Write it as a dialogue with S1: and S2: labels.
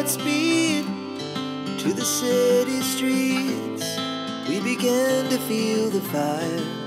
S1: Godspeed to the city streets. We began to feel the fire.